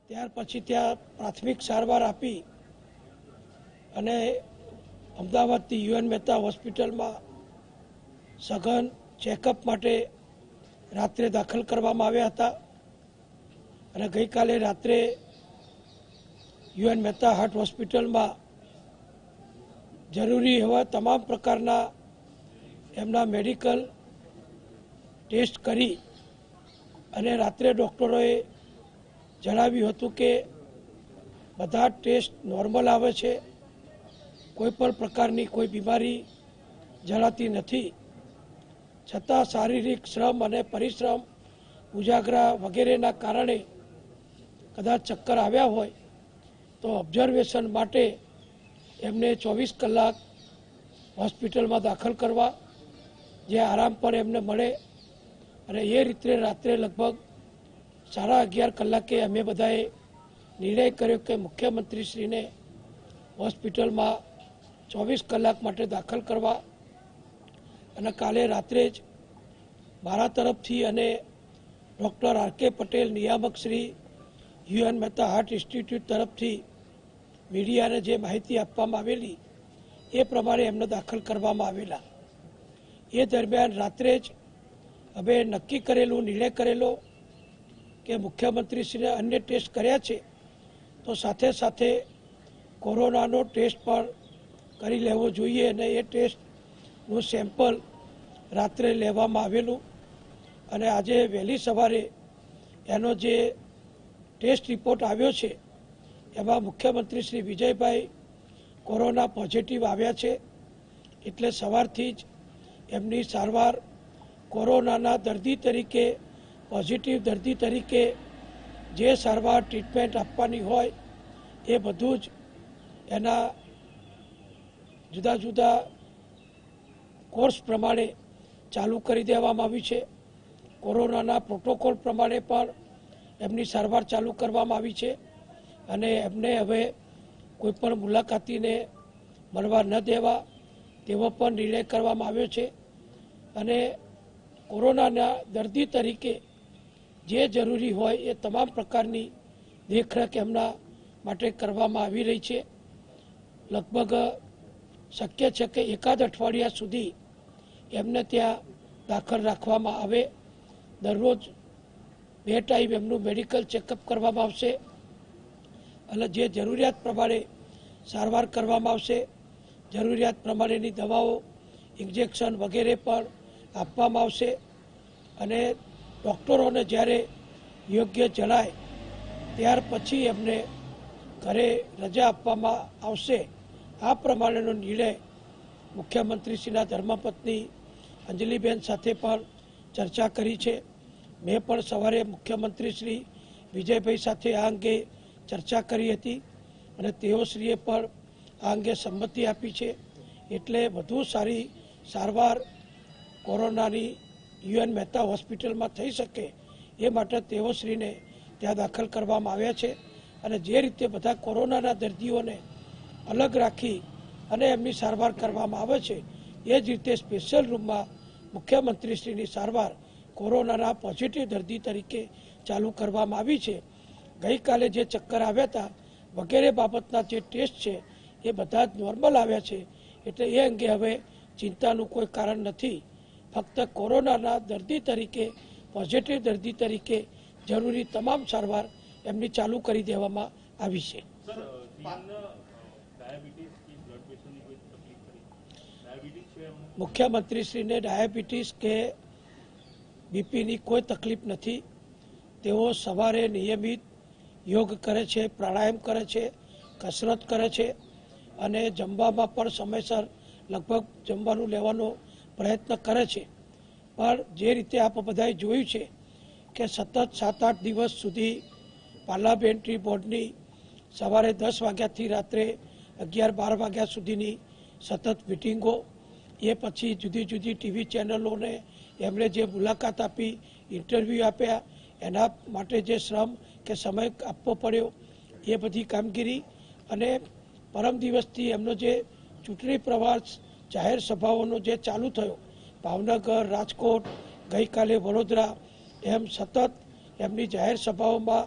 ત્યાર પછી ત્યાં પ્રાથમિક સારવાર આપી અને અમદાવાદથી યુએન મહેતા હોસ્પિટલમાં સઘન ચેકઅપ માટે રાત્રે દાખલ કરવામાં આવ્યા હતા અને ગઈકાલે રાત્રે યુએન મહેતા હાર્ટ હોસ્પિટલમાં જરૂરી એવા તમામ પ્રકારના એમના મેડિકલ ટેસ્ટ કરી અને રાત્રે ડૉક્ટરોએ જણાવ્યું હતું કે બધા ટેસ્ટ નોર્મલ આવે છે, કોઈ પણ પ્રકારની કોઈ બીમારી જણાતી નથી, છતાં શારીરિક શ્રમ અને પરિશ્રમ ઉજાગરા વગેરેના કારણે કદાચ ચક્કર આવ્યા હોય તો ઓબ્ઝર્વેશન માટે એમને 24 કલાક હોસ્પિટલમાં દાખલ કરવા, જે આરામ પર એમને મળે. અને એ રીતે રાત્રે લગભગ 11:30 કલાકે અમે બધાએ નિર્ણય કર્યો કે મુખ્યમંત્રીશ્રીને હોસ્પિટલમાં 24 કલાક માટે દાખલ કરવા અને કાલે રાત્રે જ મારા તરફથી અને ડૉક્ટર આર.કે. પટેલ નિયામક Shri U N Mehta heart institute તરફથી મીડિયાને જે માહિતી આપવામાં આવેલી એ પ્રમાણે એમને દાખલ કરવામાં આવેલા. એ દરમિયાન રાત્રે જ હવે નક્કી કરેલું નિર્ણય કરેલો કે મુખ્યમંત્રીશ્રીને અન્ય ટેસ્ટ કર્યા છે તો સાથે સાથે કોરોનાનો ટેસ્ટ પણ કરી લેવો જોઈએ અને એ ટેસ્ટનું સેમ્પલ રાત્રે લેવામાં આવેલું અને આજે વહેલી સવારે એનો જે ટેસ્ટ રિપોર્ટ આવ્યો છે એમાં મુખ્યમંત્રી શ્રી વિજયભાઈ કોરોના પોઝિટિવ આવ્યા છે. એટલે સવારથી જ એમની સારવાર કોરોનાના દર્દી તરીકે, પોઝિટિવ દર્દી તરીકે જે સારવાર ટ્રીટમેન્ટ આપવાની હોય એ બધું જ એના જુદા જુદા કોર્સ પ્રમાણે ચાલુ કરી દેવામાં આવ્યું છે. કોરોનાના પ્રોટોકોલ પ્રમાણે પણ એમની સારવાર ચાલુ કરવામાં આવી છે અને એમને હવે કોઈપણ મુલાકાતીને મળવા ન દેવા તેવો પણ નિર્ણય કરવામાં આવ્યો છે અને કોરોનાના દર્દી તરીકે જે જરૂરી હોય એ તમામ પ્રકારની દેખરેખ એમના માટે કરવામાં આવી રહી છે. લગભગ શક્ય છે કે એકાદ અઠવાડિયા સુધી એમને ત્યાં દાખલ રાખવામાં આવે. દરરોજ 2 ટાઈમ એમનું મેડિકલ ચેકઅપ કરવામાં આવશે અને જે જરૂરિયાત પ્રમાણે સારવાર કરવામાં આવશે. જરૂરિયાત પ્રમાણેની દવાઓ, ઇન્જેક્શન વગેરે પણ આપવામાં આવશે અને ડૉક્ટરોને જ્યારે યોગ્ય જણાય ત્યાર પછી એમને ઘરે રજા આપવામાં આવશે. આ પ્રમાણેનો નિર્ણય મુખ્યમંત્રીશ્રીના ધર્મપત્ની અંજલિબેન સાથે પણ ચર્ચા કરી છે. મેં પણ સવારે મુખ્યમંત્રી શ્રી વિજયભાઈ સાથે આ અંગે ચર્ચા કરી હતી અને તેઓશ્રીએ પણ આ અંગે સંમતિ આપી છે. એટલે વધુ સારી સારવાર કોરોનાની યુએન મહેતા હોસ્પિટલમાં થઈ શકે એ માટે તેઓશ્રીને ત્યાં દાખલ કરવામાં આવ્યા છે અને જે રીતે બધા કોરોનાના દર્દીઓને અલગ રાખી અને એમની સારવાર કરવામાં આવે છે એ જ રીતે સ્પેશિયલ રૂમમાં મુખ્યમંત્રીશ્રીની સારવાર કોરોનાના પોઝિટિવ દર્દી તરીકે ચાલુ કરવામાં આવી છે. ગઈકાલે જે ચક્કર આવ્યા હતા વગેરે બાબતના જે ટેસ્ટ છે એ બધા જ નોર્મલ આવ્યા છે. એટલે એ અંગે હવે ચિંતાનું કોઈ કારણ નથી. ફક્ત કોરોનાના દર્દી તરીકે, પોઝિટિવ દર્દી તરીકે જરૂરી તમામ સારવાર એમની ચાલુ કરી દેવામાં આવી છે. મુખ્યમંત્રીશ્રીને ડાયાબિટીસ કે બીપીની કોઈ તકલીફ નથી. તેઓ સવારે નિયમિત યોગ કરે છે, પ્રાણાયામ કરે છે, કસરત કરે છે અને જમવામાં પણ સમયસર લગભગ જમવાનું લેવાનો પ્રયત્ન કરે છે. પણ જે રીતે આપ બધાએ જોયું છે કે સતત 7-8 દિવસ સુધી પાર્લામેન્ટરી બોર્ડની સવારે 10 વાગ્યાથી રાત્રે 11-12 વાગ્યા સુધીની સતત મિટિંગો, એ પછી જુદી જુદી ટીવી ચેનલોને એમણે જે મુલાકાત આપી, ઇન્ટરવ્યૂ આપ્યા, એના માટે જે શ્રમ કે સમય આપવો પડ્યો એ બધી કામગીરી અને પરમ દિવસથી એમનો જે ચૂંટણી પ્રવાસ, જાહેર સભાઓનો જે ચાલુ થયો, ભાવનગર, રાજકોટ, ગઈકાલે વડોદરા, એમ સતત એમની જાહેર સભાઓમાં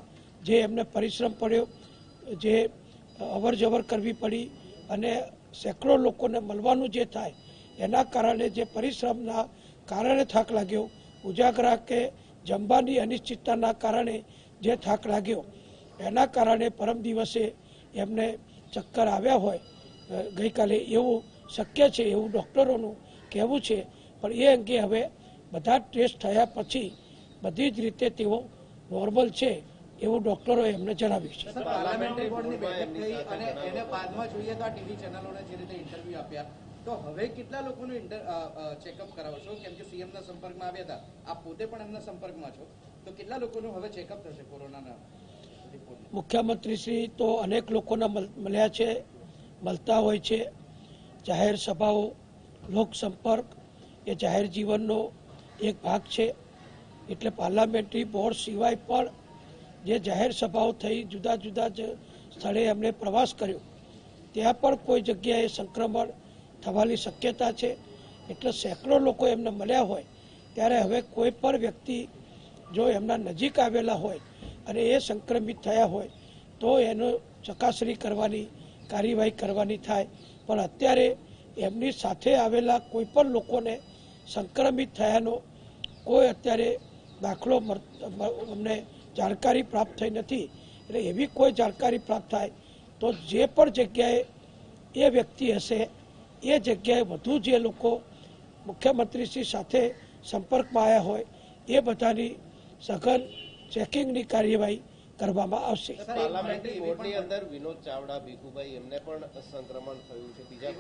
જે એમને પરિશ્રમ પડ્યો, જે અવર જવર કરવી પડી અને સેંકડો લોકોને મળવાનું જે થાય એના કારણે જે પરિશ્રમના કારણે થાક લાગ્યો, ઉજાગરા કે જમવાની અનિશ્ચિતતાના કારણે જે થાક લાગ્યો એના કારણે પરમ દિવસે એમને ચક્કર આવ્યા હોય ગઈકાલે એવું શક્ય છે એવું ડૉક્ટરોનું કહેવું છે. પણ એ અંગે હવે બધા ટેસ્ટ થયા પછી બધી જ રીતે તેઓ નોર્મલ છે એવું ડૉક્ટરોએ એમને જણાવ્યું છે. પાર્લામેન્ટરી બોર્ડની બેઠક થઈ અને એને બાદમાં જોઈએ તો આ ટીવી ચેનલોને જે રીતે ઇન્ટરવ્યુ આપ્યા, તો હવે કેટલા લોકોનું ચેકઅપ કરાવશો? કેમ કે સીએમના સંપર્કમાં આવ્યા હતા, આપ પોતે પણ એમના સંપર્કમાં છો, તો કેટલા લોકોનું હવે ચેકઅપ થશે કોરોનાના રિપોર્ટ? મુખ્યમંત્રી શ્રી તો અનેક લોકોના મળ્યા છે, મળતા હોય છે. જાહેર સભાઓ, લોક સંપર્ક એ જાહેર જીવનનો એક ભાગ છે. એટલે પાર્લામેન્ટરી બોર્ડ સિવાય પણ જે જાહેર સભાઓ થઈ, જુદા જુદા સ્થળે એમણે પ્રવાસ કર્યો, ત્યાં પણ કોઈ જગ્યાએ સંક્રમણ થવાની શક્યતા છે. એટલે સેંકડો લોકો એમને મળ્યા હોય ત્યારે હવે કોઈ પણ વ્યક્તિ જો એમના નજીક આવેલા હોય અને એ સંક્રમિત થયા હોય તો એનો ચકાસણી કરવાની કાર્યવાહી કરવાની થાય. પણ અત્યારે એમની સાથે આવેલા કોઈ પણ લોકોને સંક્રમિત થયાનો કોઈ અત્યારે દાખલો અમને જાણકારી પ્રાપ્ત થઈ નથી. એટલે એવી કોઈ જાણકારી પ્રાપ્ત થાય તો જે પણ જગ્યાએ એ વ્યક્તિ હશે એ જગ્યાએ વધુ જે લોકો મુખ્યમંત્રીશ્રી સાથે સંપર્કમાં આવ્યા હોય એ બધાની સઘન ચેકિંગની કાર્યવાહી કરવામાં આવશે. પાર્લામેન્ટરી બોર્ડની અંદર વિનોદ ચાવડા, ભીખુભાઈ એમને પણ સંક્રમણ થયું છે. બીજા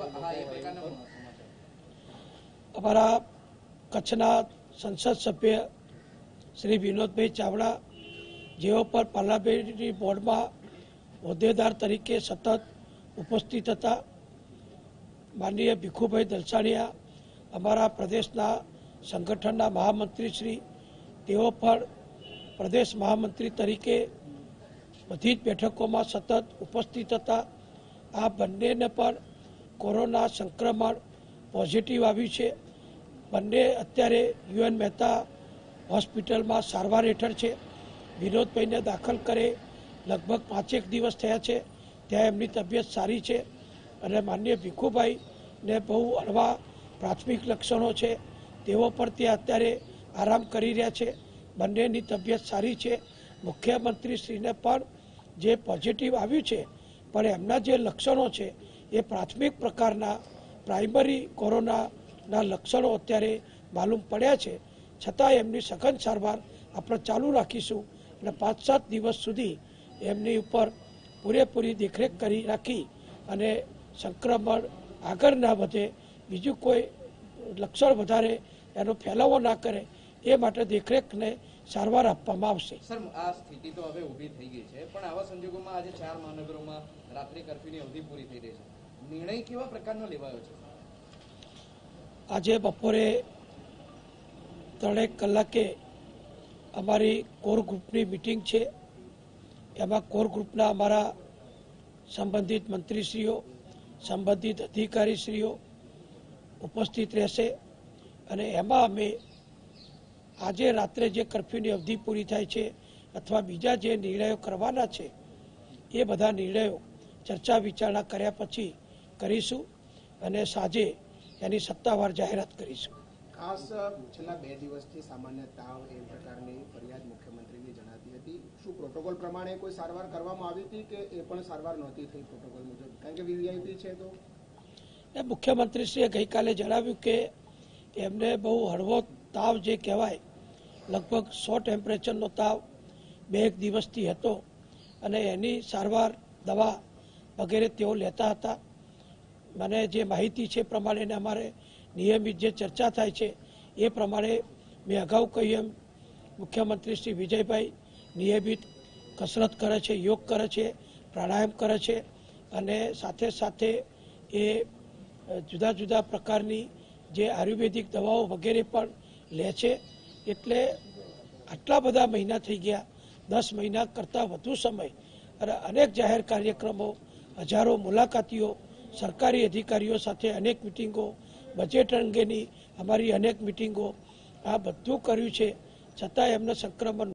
અમારા કચ્છના સંસદ સભ્ય શ્રી વિનોદભાઈ ચાવડા, જેઓ પર પાર્લામેન્ટરી બોર્ડમાં હોદ્દેદાર તરીકે સતત ઉપસ્થિત હતા. માનનીય ભીખુભાઈ દલસાણિયા, અમારા પ્રદેશના સંગઠનના મહામંત્રી શ્રી, તેઓ પણ પ્રદેશ મહામંત્રી તરીકે બધી જ બેઠકોમાં સતત ઉપસ્થિત હતા. આ બંનેને પણ કોરોના સંક્રમણ પોઝિટિવ આવ્યું છે. બંને અત્યારે યુએન મહેતા હોસ્પિટલમાં સારવાર હેઠળ છે. વિનોદભાઈને દાખલ કરે લગભગ 5 દિવસ થયા છે, ત્યાં એમની તબિયત સારી છે. અને માનનીય ભીખુભાઈને બહુ હળવા પ્રાથમિક લક્ષણો છે, તેઓ પણ ત્યાં અત્યારે આરામ કરી રહ્યા છે. બંનેની તબિયત સારી છે. મુખ્યમંત્રીશ્રીને પણ જે પોઝિટિવ આવ્યું છે પણ એમના જે લક્ષણો છે એ પ્રાથમિક પ્રકારના પ્રાઇમરી કોરોનાના લક્ષણો અત્યારે માલુમ પડ્યા છે. છતાં એમની સઘન સારવાર આપણે ચાલુ રાખીશું અને 5-7 દિવસ સુધી એમની ઉપર પૂરેપૂરી દેખરેખ કરી રાખી અને સંક્રમણ આગળ ના વધે, બીજું કોઈ લક્ષણ વધારે એનો ફેલાવો ના કરે એ માટે દેખરેખને સારવાર આપવામાં આવશે. સર, આ સ્થિતિ તો હવે ઊભી થઈ ગઈ છે, પણ આવા સંજોગોમાં આજે 4 મહાનગરોમાં રાત્રિ કર્ફ્યુની અવધિ પૂરી થઈ રહી છે. નિર્ણય કેવા પ્રકારનો લેવાયો છે? આજે બપોરે 3 કલાકે અમારી કોર ગ્રુપની મિટિંગ છે. એમાં કોર ગ્રુપના અમારા સંબંધિત મંત્રીશ્રીઓ, સંબંધિત અધિકારીશ્રીઓ ઉપસ્થિત રહેશે અને એમાં અમે આજે રાત્રે જે કર્ફ્યુની અવધિ પૂરી થાય છે અથવા બીજા જે નિર્ણયો કરવાના છે એ બધા નિર્ણયો ચર્ચા વિચારણા કર્યા પછી કરીશું અને સાંજે એની સત્તાવાર જાહેરાત કરીશું. ખાસ છેલ્લા 2 દિવસથી સામાન્ય તાવ એ પ્રકારની ફરિયાદ મુખ્યમંત્રીની જણાતી હતી. શું પ્રોટોકોલ પ્રમાણે કોઈ સારવાર કરવામાં આવી હતી કે એ પણ સારવાર નહોતી થઈ પ્રોટોકોલ મુજબ? કારણ કે વીવીઆઈપી છે તો મુખ્યમંત્રીશ્રીએ ગઈકાલે જણાવ્યું કે એમને બહુ હળવો તાવ જે કહેવાય, લગભગ 100 ટેમ્પરેચરનો તાવ 2 દિવસથી હતો અને એની સારવાર, દવા વગેરે તેઓ લેતા હતા. મને જે માહિતી છે પ્રમાણે અમારે નિયમિત જે ચર્ચા થાય છે એ પ્રમાણે મેં અગાઉ કહ્યું એમ મુખ્યમંત્રી શ્રી વિજયભાઈ નિયમિત કસરત કરે છે, યોગ કરે છે, પ્રાણાયામ કરે છે અને સાથે સાથે એ જુદા જુદા પ્રકારની જે આયુર્વેદિક દવાઓ વગેરે પણ લે છે. એટલે આટલા બધા મહિના થઈ ગયા, 10 મહિના કરતાં વધુ સમય અને અનેક જાહેર કાર્યક્રમો, હજારો મુલાકાતીઓ, સરકારી અધિકારીઓ સાથે અનેક મિટિંગો, બજેટ અંગેની અમારી અનેક મિટિંગો, આ બધું કર્યું છે છતાં એમને સંક્રમણ